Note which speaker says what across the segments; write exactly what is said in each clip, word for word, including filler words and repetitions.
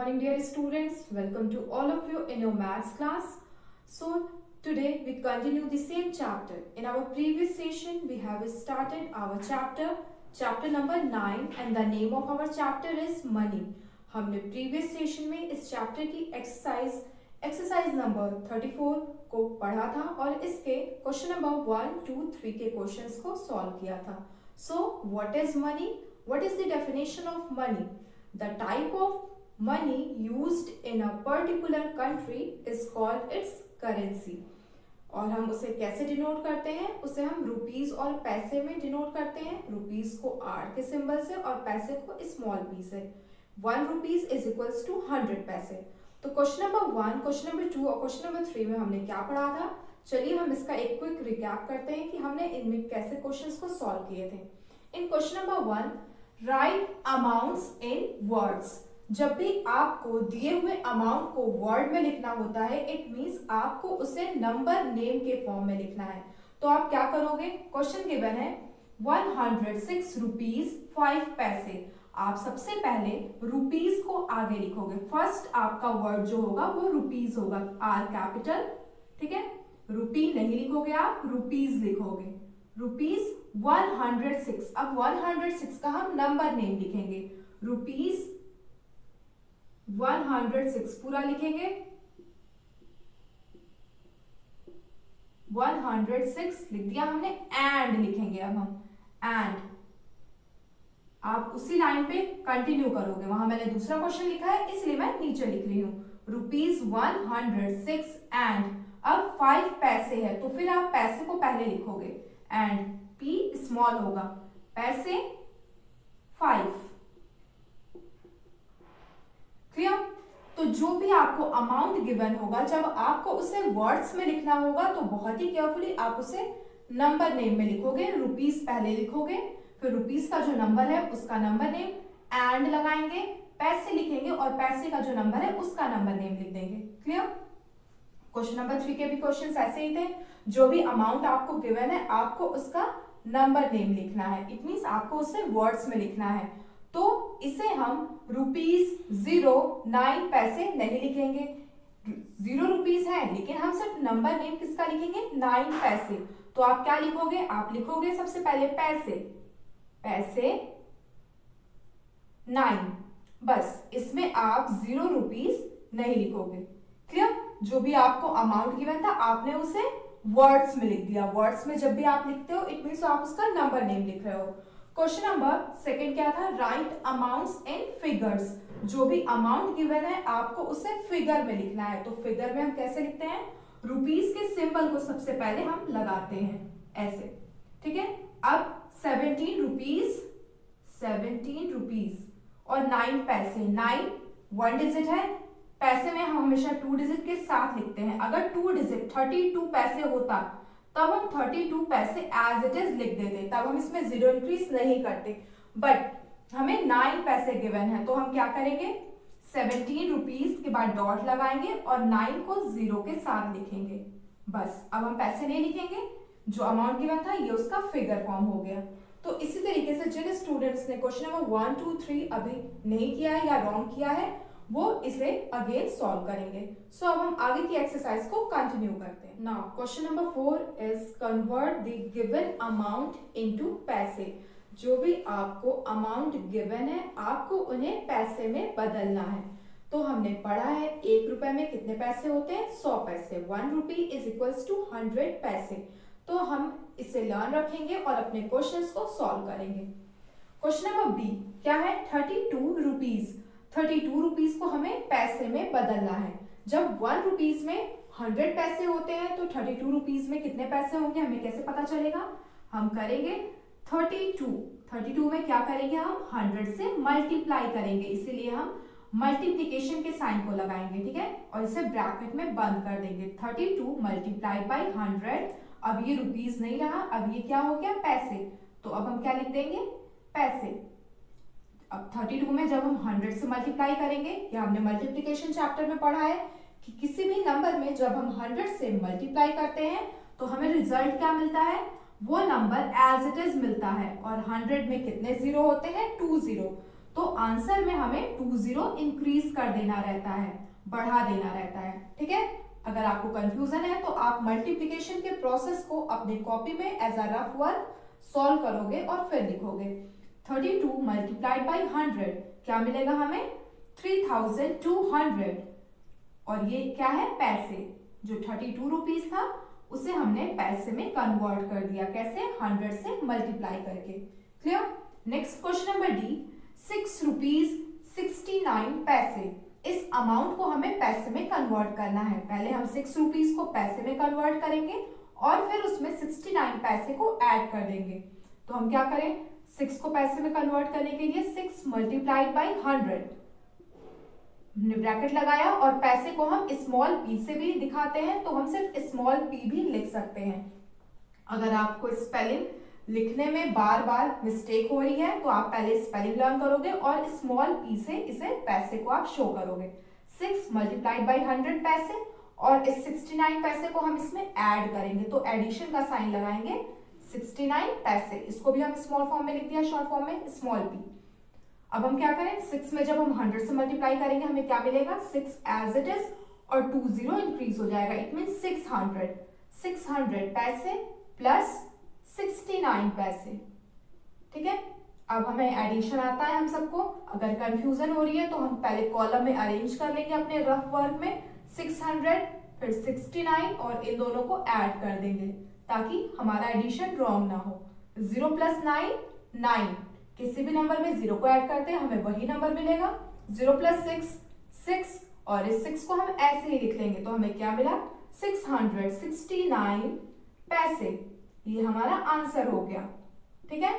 Speaker 1: morning, dear students. Welcome to all of you in your maths class. So today we continue the same chapter. In our previous session, we have started our chapter, chapter number nine, and the name of our chapter is money. हमने previous session में इस chapter की exercise exercise number thirty-four को पढ़ा था और इसके question number one, two, three के questions को solve किया था. So what is money? What is the definition of money? The type of money used in a particular country is called its currency. और हम उसे कैसे डिनोट करते हैं? उसे हम रुपीस और पैसे में डिनोट करते हैं. रुपीस को आर के सिंबल से और पैसे को स्मॉल पी से. One rupees is equals to hundred paise. तो question number one, question number two और क्वेश्चन नंबर थ्री में हमने क्या पढ़ा था? चलिए हम इसका एक क्विक रिकैप करते हैं कि हमने इनमें कैसे क्वेश्चंस को सॉल्व किए थे. In question number one, write amounts in words. जब भी आपको दिए हुए अमाउंट को वर्ड में लिखना होता है, इट मींस आपको उसे नंबर नेम के फॉर्म में लिखना है. तो आप क्या करोगे? क्वेश्चन गिवन है one hundred six rupees five paise. आप सबसे पहले रुपीस को आगे लिखोगे. फर्स्ट आपका वर्ड जो होगा वो रुपीस होगा, आर कैपिटल. ठीक है, रुपी नहीं लिखोगे, आप रुपीस लिखोगे. Rupees one hundred six. अब वन हंड्रेड सिक्स का हम नंबर नेम लिखेंगे. रुपीस वन हंड्रेड सिक्स पूरा लिखेंगे. वन हंड्रेड सिक्स लिख दिया हमने. एंड लिखेंगे अब हम. एंड आप उसी लाइन पे कंटिन्यू करोगे. वहां मैंने दूसरा क्वेश्चन लिखा है इसलिए मैं नीचे लिख रही हूं. Rupees one hundred six and अब फाइव पैसे है तो फिर आप पैसे को पहले लिखोगे. एंड पी स्मॉल होगा. पैसे फाइव. क्लियर? तो जो भी आपको अमाउंट गिवन होगा, जब आपको उसे वर्ड्स में लिखना होगा तो बहुत ही केयरफुली आप उसे नंबर नेम में लिखोगे. रुपीस पहले लिखोगे, फिर रुपीस का जो नंबर है उसका नंबर नेम, एंड लगाएंगे, पैसे लिखेंगे और पैसे का जो नंबर है उसका नंबर नेम लिख देंगे. क्लियर? क्वेश्चन नंबर थ्री के भी क्वेश्चन ऐसे ही थे. जो भी अमाउंट आपको गिवन है आपको उसका नंबर नेम लिखना है. इट मींस आपको उसे वर्ड्स में लिखना है. तो इसे हम रुपीज जीरो नाइन पैसे नहीं लिखेंगे. जीरो रुपीज है लेकिन हम सिर्फ नंबर नेम किसका लिखेंगे? नाइन पैसे. तो आप क्या लिखोगे? आप लिखोगे सबसे पहले पैसे. पैसे नाइन. बस इसमें आप जीरो रुपीज नहीं लिखोगे. क्लियर? जो भी आपको अमाउंट गिवन था आपने उसे वर्ड्स में लिख दिया. वर्ड्स में जब भी आप लिखते हो इट मींस आप उसका नंबर नेम लिख रहे हो. क्वेश्चन नंबर सेकंड क्या था? Write amounts in figures. जो भी अमाउंट गिवन है आपको उसे फिगर में लिखना है. तो फिगर में हम कैसे लिखते हैं? रुपीस के सिंबल को सबसे पहले हम लगाते हैं ऐसे. ठीक है. अब सेवनटीन रुपीज सेवनटीन रुपीज और nine paise. Nine one digit है. पैसे में हम हमेशा टू डिजिट के साथ लिखते हैं. अगर टू डिजिट थर्टी टू पैसे होता तब हम thirty two paise as it is लिख देते, तब हम इसमें जीरो इंक्रीज नहीं करते. बट हमें नाइन पैसे गिवन है तो हम क्या करेंगे? सेवनटीन रुपीज के बाद डॉट लगाएंगे और नाइन को जीरो के साथ लिखेंगे. बस अब हम पैसे नहीं लिखेंगे. जो अमाउंट गिवन था ये उसका फिगर फॉर्म हो गया. तो इसी तरीके से जिन स्टूडेंट्स ने question number one two three अभी नहीं किया है या रॉन्ग किया है वो इसे अगेन सॉल्व करेंगे. सो so, अब हम आगे की एक्सरसाइज को कंटिन्यू करते हैं. Now question number four is convert the given amount into paise. जो भी आपको अमाउंट गिवन है आपको उन्हें पैसे में बदलना है. तो हमने पढ़ा है एक रुपए में कितने पैसे होते हैं? सौ paise. One rupee is equals to hundred paise. तो हम इसे लर्न रखेंगे और अपने क्वेश्चंस को सॉल्व करेंगे. क्वेश्चन नंबर बी क्या है? Thirty two rupees. Thirty two rupees को हमें पैसे में बदलना है. जब वन रुपीज में हंड्रेड पैसे होते हैं तो थर्टी टू रुपीज में कितने पैसे होंगे हमें कैसे पता चलेगा? हम करेंगे थर्टी टू. थर्टी टू में क्या करेंगे? हम हंड्रेड से मल्टीप्लाई करेंगे. इसीलिए हम मल्टीप्लीकेशन के साइन को लगाएंगे. ठीक है, और इसे ब्रैकेट में बंद कर देंगे. Thirty two multiplied by hundred. अब ये रुपीज नहीं रहा, अब ये क्या हो गया? पैसे. तो अब हम क्या लिख देंगे? पैसे. अब थर्टी टू में जब हम हंड्रेड से मल्टीप्लाई करेंगे, या हमने मल्टीप्लिकेशन चैप्टर में पढ़ा है कि किसी भी नंबर में जब हम हंड्रेड से मल्टीप्लाई करते हैं तो हमें रिजल्ट क्या मिलता है? वो नंबर एज इट इज मिलता है. और हंड्रेड में कितने जीरो होते हैं? To zero. तो आंसर में हमें टू जीरो इंक्रीज कर देना रहता है, बढ़ा देना रहता है। ठीक है, अगर आपको कंफ्यूजन है तो आप मल्टीप्लिकेशन के प्रोसेस को अपने कॉपी में as a rough work solve करोगे और फिर लिखोगे। Thirty two multiplied by hundred क्या मिलेगा हमें? Three thousand two hundred. और ये क्या है? पैसे। जो थर्टी टू रुपीज था उसे हमने पैसे में कन्वर्ट कर दिया। कैसे? हंड्रेड से मल्टीप्लाई करके। Clear? Next question number D, six rupees sixty nine paise. इस अमाउंट को हमें पैसे में कन्वर्ट करना है। पहले हम सिक्स रुपीज को पैसे में कन्वर्ट करेंगे और फिर उसमें सिक्सटी नाइन पैसे को ऐड कर देंगे। तो हम क्या करें? सिक्स को पैसे में कन्वर्ट करने के लिए सिक्स मल्टीप्लाइड बाई हंड्रेड, हमने ब्रैकेट लगाया और पैसे को हम स्मॉल पी से भी दिखाते हैं, तो हम सिर्फ स्मॉल पी भी लिख सकते हैं। अगर आपको स्पेलिंग लिखने में बार बार मिस्टेक हो रही है तो आप पहले स्पेलिंग लर्न करोगे और स्मॉल पी से इसे पैसे को आप शो करोगे। सिक्स मल्टीप्लाइड बाई हंड्रेड पैसे और इस सिक्सटी नाइन पैसे को हम इसमें ऐड करेंगे, तो एडिशन का साइन लगाएंगे। सिक्सटी नाइन पैसे, इसको भी हम स्मॉल फॉर्म में लिख दिया, शॉर्ट फॉर्म में स्मॉल पी। अब हम क्या करें? सिक्स में जब हम हंड्रेड से मल्टीप्लाई करेंगे हमें क्या मिलेगा? सिक्स एज इट इज और टू जीरो इंक्रीज हो जाएगा, it mean six hundred. Six hundred paise plus sixty nine paise. ठीक है, अब हमें एडिशन आता है हम सबको। अगर कंफ्यूजन हो रही है तो हम पहले कॉलम में अरेंज कर लेंगे अपने रफ वर्क में, सिक्स हंड्रेड फिर सिक्सटी नाइन और इन दोनों को ऐड कर देंगे ताकि हमारा एडिशन रॉन्ग ना हो। जीरो प्लस नाइन, नाइन, किसी भी नंबर में जीरो को ऐड करते हैं हमें वही नंबर मिलेगा। जीरो प्लस सिक्स, सिक्स, और इस सिक्स को हम ऐसे ही लिख लेंगे तो हमें क्या मिला? सिक्स हंड्रेड सिक्सटी नाइन पैसे। ये हमारा आंसर हो गया। ठीक है,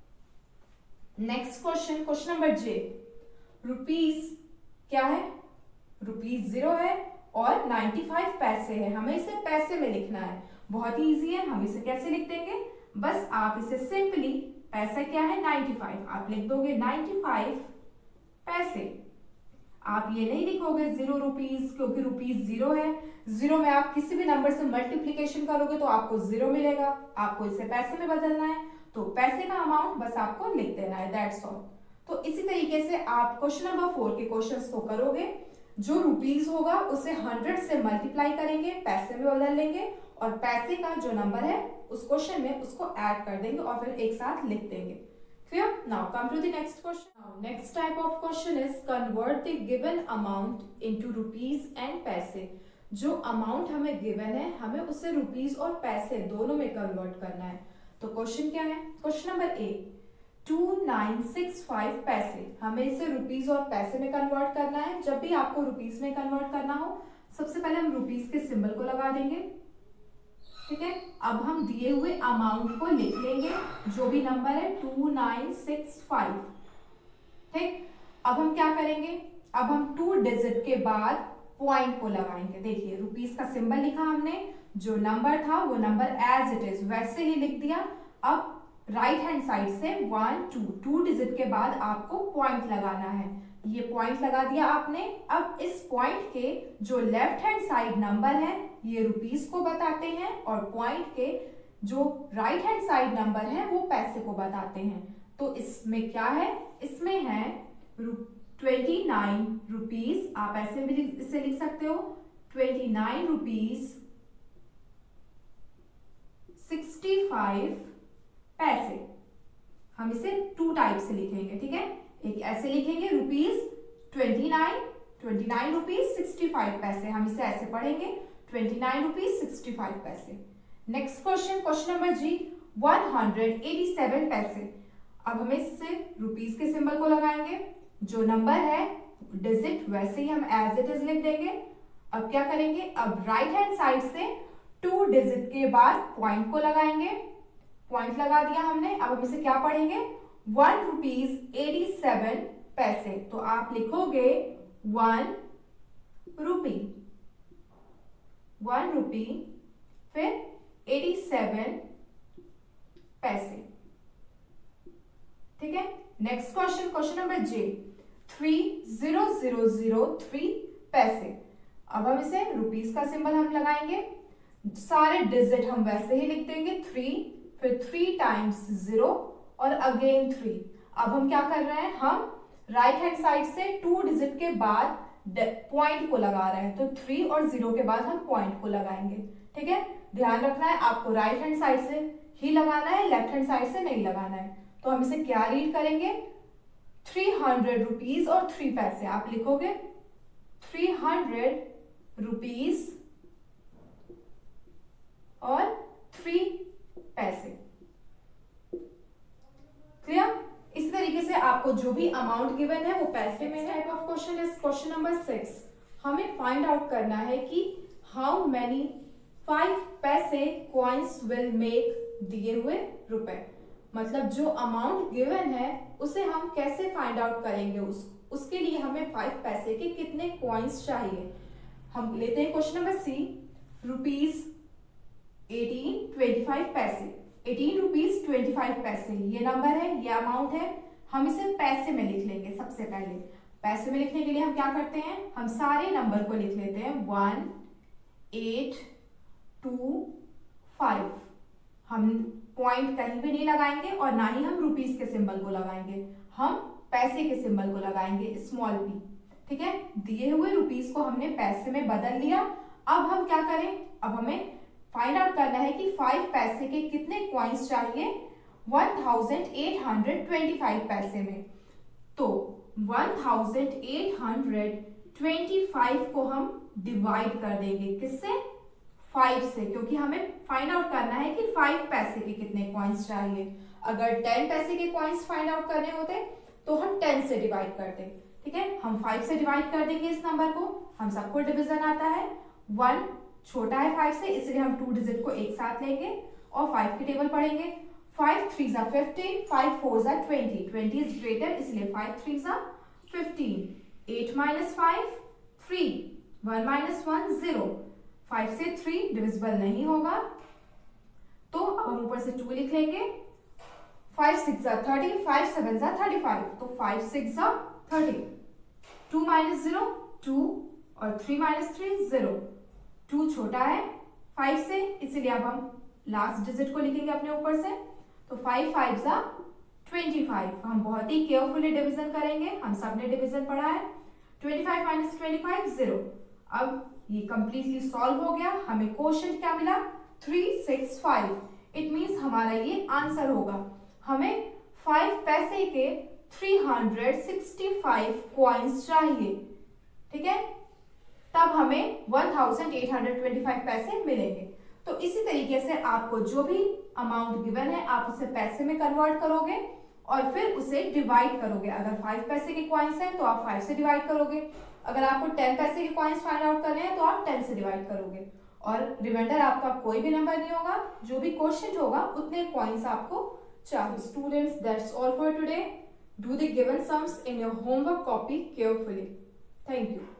Speaker 1: next question, question number J, rupees क्या है? रुपीज जीरो है और नाइन्टी फाइव पैसे है, हमें इसे पैसे में लिखना है। बहुत ही इजी है, हम इसे कैसे लिख देंगे? बस आप इसे सिंपली, पैसा क्या है? नाइन्टी फाइव, आप लिख दोगे नाइन्टी फाइव पैसे। आप ये नहीं लिखोगे जीरो रुपीज, क्योंकि रुपीज जीरो है। जीरो में आप किसी भी नंबर से मल्टीप्लीकेशन करोगे तो आपको जीरो मिलेगा, आपको इसे पैसे में बदलना है तो पैसे का अमाउंट बस आपको लिख देना है, दैट्स ऑल। तो इसी तरीके से आप क्वेश्चन नंबर फोर के क्वेश्चंस को करोगे। जो रुपीज होगा उसे हंड्रेड से मल्टीप्लाई करेंगे, पैसे में बदल लेंगे और पैसे का जो नंबर है उस क्वेश्चन में उसको ऐड कर देंगे और फिर एक साथ लिख देंगे। Clear? Now come to the next question. Now next type of question is convert the given amount into rupees and पैसे। जो अमाउंट हमें गिवन है हमें उसे रुपीज और पैसे दोनों में कन्वर्ट करना है। तो क्वेश्चन क्या है? Question number A, two nine six five पैसे, हमें इसे रुपीज और पैसे में कन्वर्ट करना है। जब भी आपको रुपीज में कन्वर्ट करना हो सबसे पहले हम रुपीज के सिंबल को लगा देंगे। ठीक है, अब हम दिए हुए अमाउंट को लिख लेंगे, जो भी नंबर है टू नाइन सिक्स फाइव। ठीक, अब हम क्या करेंगे? अब हम टू डिजिट के बाद पॉइंट को लगाएंगे। देखिए रुपीस का सिंबल लिखा हमने, जो नंबर था वो नंबर एज इट इज वैसे ही लिख दिया। अब राइट हैंड साइड से वन टू टू डिजिट के बाद आपको पॉइंट लगाना है। ये पॉइंट लगा दिया आपने। अब इस पॉइंट के जो लेफ्ट हैंड साइड नंबर है ये रुपीस को बताते हैं और पॉइंट के जो राइट हैंड साइड नंबर है वो पैसे को बताते हैं। तो इसमें क्या है? इसमें है ट्वेंटी नाइन रुपीज, आप ऐसे भी इसे लिख सकते हो, twenty nine rupees sixty five पैसे। हम इसे टू टाइप से लिखेंगे। ठीक है, एक ऐसे लिखेंगे rupees twenty nine, twenty nine rupees sixty five पैसे, हम इसे ऐसे पढ़ेंगे twenty nine rupees sixty five पैसे। Next question, question number G, one hundred eighty seven पैसे। अब हमें इससे रुपीज के सिंबल को लगाएंगे, जो नंबर है डिजिट वैसे ही हम एज इट इज लिख देंगे। अब क्या करेंगे? अब राइट हैंड साइड से टू डिजिट के बाद पॉइंट को लगाएंगे। पॉइंट लगा दिया हमने। अब हम इसे क्या पढ़ेंगे? वन रुपीज एटी सेवन पैसे। तो आप लिखोगे वन रुपी, वन रुपी फिर एटी सेवन पैसे। ठीक है, next question, question number J, three zero zero zero three पैसे। अब हम इसे रुपीस का सिंबल हम लगाएंगे, सारे डिजिट हम वैसे ही लिख देंगे, थ्री फिर थ्री टाइम्स जीरो और अगेन थ्री। अब हम क्या कर रहे हैं? हम राइट हैंड साइड से टू डिजिट के बाद पॉइंट को लगा रहे हैं, तो थ्री और जीरो के बाद हम पॉइंट को लगाएंगे। ठीक है, ध्यान रखना है आपको राइट हैंड साइड से ही लगाना है, लेफ्ट हैंड साइड से नहीं लगाना है। तो हम इसे क्या रीड करेंगे, थ्री हंड्रेड रुपीज और थ्री पैसे। आप लिखोगे थ्री हंड्रेड रुपीज और थ्री पैसे। क्लियर? इस तरीके से आपको जो भी अमाउंट गिवन है वो पैसे में है। Type of question is question number six. हमें फाइंड आउट करना है कि हाउ मैनी फाइव पैसे कॉइन्स विल मेक दिए हुए रुपए। मतलब जो अमाउंट गिवन है उसे हम कैसे फाइंड आउट करेंगे, उस उसके लिए हमें फाइव पैसे के कितने कॉइन्स चाहिए। हम लेते हैं question number C, rupees eighteen twenty five पैसे। एटीन रुपीज ट्वेंटी फाइव पैसे ये नंबर है, ये अमाउंट है। हम इसे पैसे में लिख लेंगे। सबसे पहले पैसे में लिखने के लिए हम क्या करते हैं, हम सारे नंबर को लिख लेते हैं, वन एट टू फाइव। हम पॉइंट कहीं भी नहीं लगाएंगे और ना ही हम रुपीज के सिंबल को लगाएंगे, हम पैसे के सिंबल को लगाएंगे, स्मॉल पी। ठीक है, दिए हुए रुपीज को हमने पैसे में बदल लिया। अब हम क्या करें, अब हमें फाइंड आउट करना है कि फाइव पैसे के कितने कॉइन्स चाहिए one thousand eight hundred twenty five पैसे में। तो one thousand eight hundred twenty five को हम डिवाइड कर देंगे, किससे, फाइव से, क्योंकि हमें फाइंड आउट करना है कि फाइव पैसे के कितने कॉइन्स चाहिए। अगर टेन पैसे के कॉइन्स फाइंड आउट करने होते तो हम टेन से डिवाइड करते। ठीक है, हम फाइव से डिवाइड कर देंगे इस नंबर को। हम सबको डिवीजन आता है, वन छोटा है फाइव से, इसलिए हम टू डिजिट को एक साथ लेंगे और फाइव की टेबल पढ़ेंगे। फाइव थ्री जा फिफ्टीन, फाइव फोर जा ट्वेंटी, ट्वेंटी इज ग्रेटर, इसलिए फाइव थ्री जा fifteen. Eight minus five three, one minus one zero, five से थ्री डिविजिबल नहीं होगा, तो अब हम ऊपर से टू लिख लेंगे। फाइव सिक्स जा थर्टी, फाइव सेवन जा थर्टी फाइव, तो फाइव सिक्स जा thirty. Two minus zero two और three minus three zero. Two छोटा है फाइव से, इसलिए अब हम लास्ट डिजिट को लिखेंगे अपने ऊपर से, तो फाइव फाइव जा ट्वेंटी फाइव। हम बहुत ही केयरफुली डिवीजन करेंगे, हम सबने डिवीजन पढ़ा है। Twenty five minus twenty five zero. अब ये कंप्लीटली सॉल्व हो गया। हमें क्वोशिएंट क्या मिला, three six five. It means हमारा ये आंसर होगा। हमें फाइव पैसे के three hundred sixty five coins चाहिए। ठीक है, तब हमें one thousand eight hundred twenty five पैसे मिलेंगे। तो इसी तरीके से आपको जो भी अमाउंट गिवन है आप उसे पैसे में कन्वर्ट करोगे और फिर उसे डिवाइड करोगे। अगर फाइव पैसे के कॉइन्स हैं तो आप फाइव से डिवाइड करोगे, अगर आपको टेन पैसे के कॉइन्स फाइंड आउट करने हैं तो आप टेन से डिवाइड करोगे, और रिमाइंडर आपका कोई भी नंबर नहीं होगा, जो भी क्वेश्चन होगा उतने कॉइन्स आपको चाहिए। Students, that's all for today. Do the given sums in your homework copy carefully. Thank you.